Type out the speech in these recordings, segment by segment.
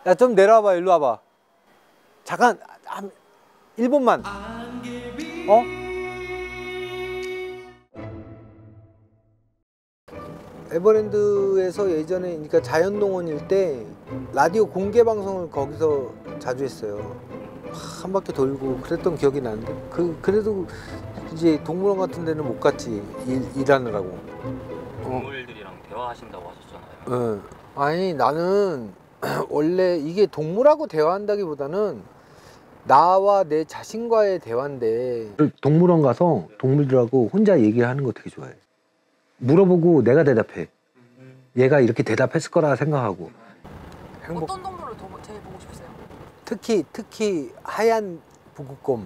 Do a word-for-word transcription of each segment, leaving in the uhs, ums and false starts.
야, 좀 내려와봐. 일로 와봐. 잠깐 한 일 분만. 어? 에버랜드에서 예전에 그러니까 자연동원일 때 라디오 공개 방송을 거기서 자주 했어요. 한 바퀴 돌고 그랬던 기억이 나는데 그 그래도 이제 동물원 같은 데는 못 갔지. 일, 일하느라고. 동물들이랑 어. 대화하신다고 하셨잖아요. 응. 아니 나는 원래 이게 동물하고 대화한다기보다는 나와 내 자신과의 대화인데 동물원 가서 동물들하고 혼자 얘기하는 거 되게 좋아해. 물어보고 내가 대답해. 얘가 이렇게 대답했을 거라 생각하고. 행복... 어떤 동물을 더 제일 보고 싶으세요? 특히 특히 하얀 북극곰.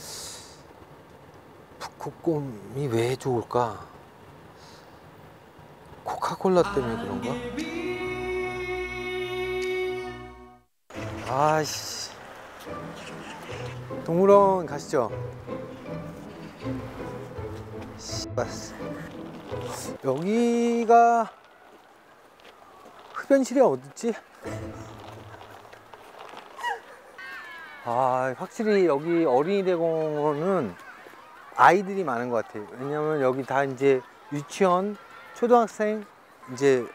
북극곰이 왜 좋을까? 코카콜라 때문에 그런가? 아이씨. 동물원 가시죠. 여기가 흡연실이 어딨지? 아, 확실히 여기 어린이대공원은 아이들이 많은 것 같아요. 왜냐면 여기 다 이제 유치원, 초등학생 이제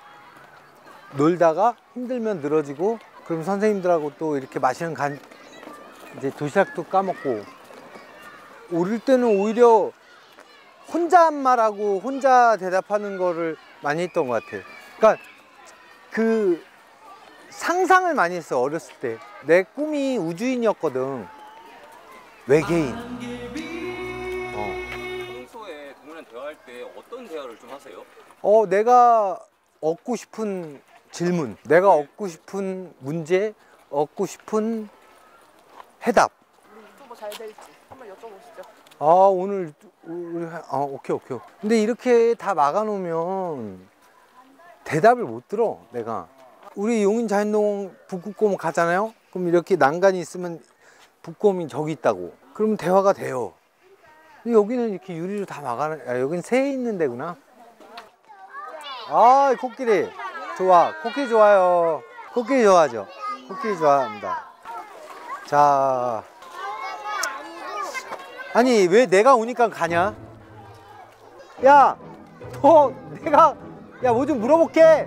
놀다가 힘들면 늘어지고 그럼 선생님들하고 또 이렇게 마시는 간 이제 도시락도 까먹고 오를 때는 오히려 혼자 말하고 혼자 대답하는 거를 많이 했던 것 같아요. 그러니까 그 상상을 많이 했어. 어렸을 때 내 꿈이 우주인이었거든. 외계인. 어. 평소에 동물이랑 대화할 때 어떤 대화를 좀 하세요? 어, 내가 얻고 싶은 질문, 내가 얻고 싶은 문제, 얻고 싶은 해답. 우리 유튜버 잘 될지 한번 여쭤보시죠. 아, 오늘 우리 아, 오케이 오케이. 근데 이렇게 다 막아놓으면 대답을 못 들어. 내가 우리 용인 자연동원 북극곰 가잖아요. 그럼 이렇게 난간이 있으면 북곰이 저기 있다고. 그럼 대화가 돼요. 근데 여기는 이렇게 유리로 다 막아놔. 아, 여기는 새 있는 데구나. 아, 코끼리 좋아. 코끼리 좋아요. 코끼리 좋아하죠. 코끼리 좋아합니다. 자, 아니 왜 내가 오니까 가냐? 야, 너 내가 야 뭐 좀 물어볼게.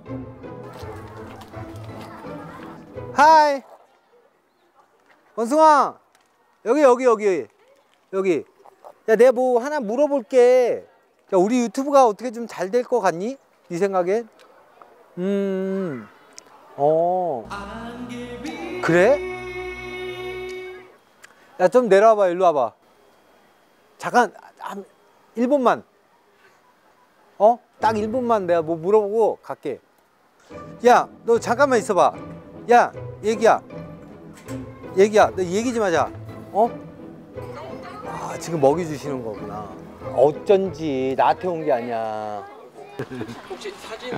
하이 원숭아, 여기 여기 여기 여기. 야, 내가 뭐 하나 물어볼게. 야, 우리 유튜브가 어떻게 좀 잘 될 것 같니? 네 생각엔? 음, 어, 그래? 야, 좀 내려와봐. 일로 와봐. 잠깐 한 일 분만. 어? 딱 일 분만 내가 뭐 물어보고 갈게. 야, 너 잠깐만 있어봐. 야, 얘기야. 얘기야, 너 얘기 좀 하자. 어? 아, 지금 먹이 주시는 거구나. 어쩐지 나한테 온 게 아니야. 혹시 사진?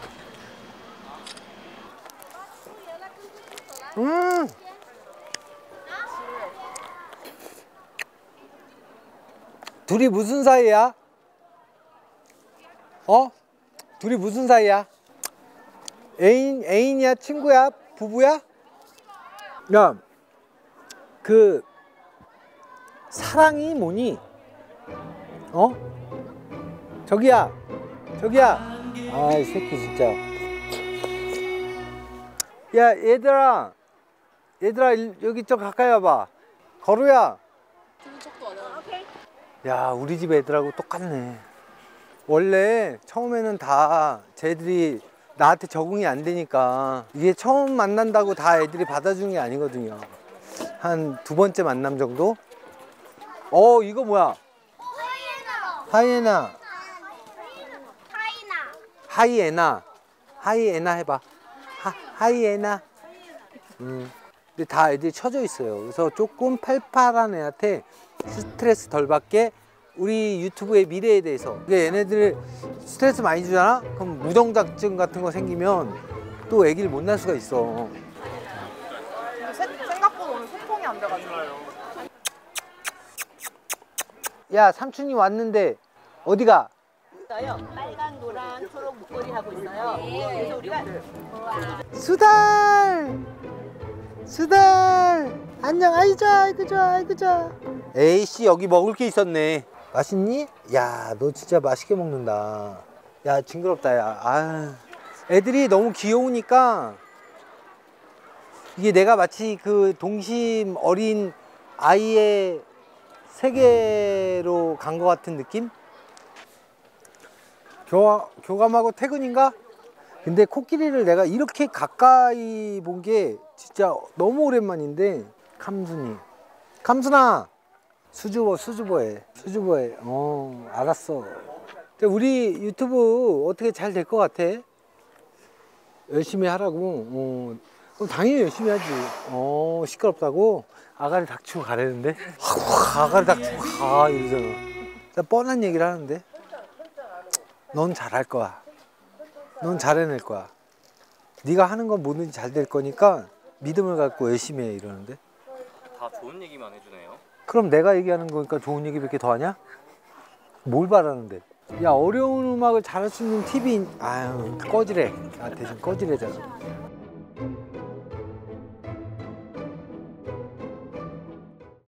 음. 둘이 무슨 사이야? 어? 둘이 무슨 사이야? 애인, 애인이야? 친구야? 부부야? 야, 그 사랑이 뭐니? 어? 저기야, 저기야. 아, 이 새끼 진짜. 야, 얘들아, 얘들아, 여기 좀 가까이 와봐. 거루야. 야, 우리 집 애들하고 똑같네. 원래 처음에는 다 쟤들이 나한테 적응이 안 되니까 이게 처음 만난다고 다 애들이 받아주는 게 아니거든요. 한 두 번째 만남 정도? 어, 이거 뭐야? 하이에나. 하이에나. 하이에나 해봐. 하, 하이에나. 음. 근데 다 애들이 쳐져 있어요. 그래서 조금 팔팔한 애한테 스트레스 덜 받게 우리 유튜브의 미래에 대해서. 얘네들 스트레스 많이 주잖아? 그럼 무정자증 같은 거 생기면 또 애기를 못 낳을 수가 있어. 생각보다 오늘 소통이 안 돼가지고. 야, 삼촌이 왔는데 어디가? 빨간, 노란, 초록, 목걸이 하고 있어요. 그래서 우리가 수달! 수달! 안녕, 아이 좋아, 아이고 좋아, 아이고 좋아. 에이씨, 여기 먹을 게 있었네. 맛있니? 야, 너 진짜 맛있게 먹는다. 야, 징그럽다, 야. 아, 애들이 너무 귀여우니까 이게 내가 마치 그 동심 어린 아이의 세계로 간 것 같은 느낌? 교, 교감하고 퇴근인가? 근데 코끼리를 내가 이렇게 가까이 본 게 진짜 너무 오랜만인데. 캄순이, 캄순아, 수줍어, 수줍어해, 수줍어해. 어, 알았어. 근데 우리 유튜브 어떻게 잘 될 것 같아? 열심히 하라고. 어, 그럼 당연히 열심히 하지. 어, 시끄럽다고? 아가리 닥치고 가라는데? 아가리 닥치고 가 이러잖아. 나 뻔한 얘기를 하는데. 넌 잘할 거야. 넌 잘해낼 거야. 네가 하는 건 뭐든지 잘 될 거니까 믿음을 갖고 열심히 해 이러는데. 다 좋은 얘기만 해주네요. 그럼 내가 얘기하는 거니까 좋은 얘기밖에 더 하냐? 뭘 바라는데? 야, 어려운 음악을 잘할 수 있는 팁이 아유 꺼지래. 아 대신 꺼지래잖아.